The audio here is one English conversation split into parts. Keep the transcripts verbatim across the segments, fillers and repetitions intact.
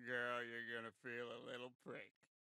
Girl, you're gonna feel a little prick.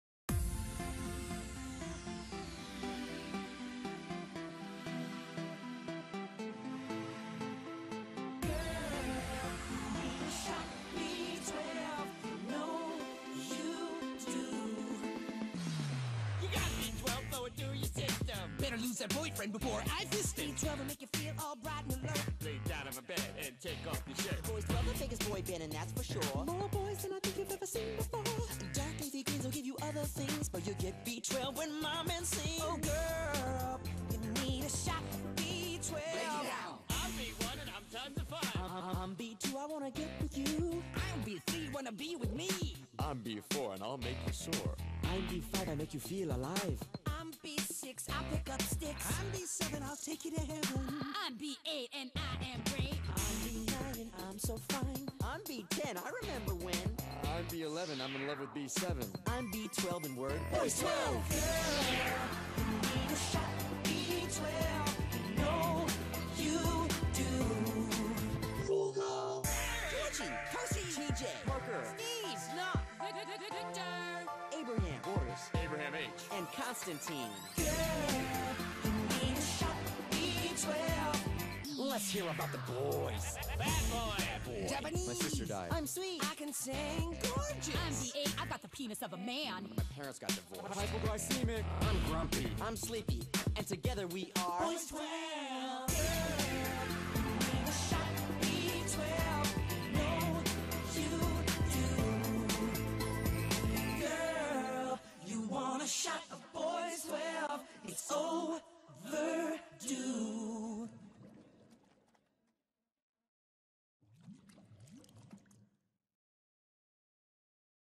Do your system. Better lose that boyfriend before I fist him. B twelve will make you feel all bright and alert. Lay down on my bed and take off your shirt. Boyz twelve, the biggest boy band, and that's for sure. More boys than I think you've ever seen before. Dark leafy greens will give you other things, but you get B twelve when my men sing. Oh girl, you need a shot of B twelve. Break it down. I'm B one and I'm tons of fun. I'm, I'm B two, I wanna get with you. I'm B three, wanna be with me. I'm B four and I'll make you sore. I'm B five, I make you feel alive. I'm B six, I'll pick up sticks. I'm B seven, I'll take you to heaven. I'm B eight and I am great. I'm B nine and I'm so fine. I'm B ten, I remember when. I'm B eleven, I'm in love with B seven. I'm B twelve in word. Boyz twelve! Girl, you need a shot of B twelve. You know you do. Roll call. Georgie, Kelsey, T J, Parker, Steve, Snuff, Victor, Abraham, Boris, Abraham H. and Constantine. Girl, you need a shot of B twelve. Let's hear about the boys. Bad boy. Bad boy. Japanese. My sister died. I'm sweet. I can sing gorgeous. I'm B eight, I've got the penis of a man. My parents got divorced. Hypoglycemic. I'm grumpy. I'm sleepy. And together we are Boyz twelve.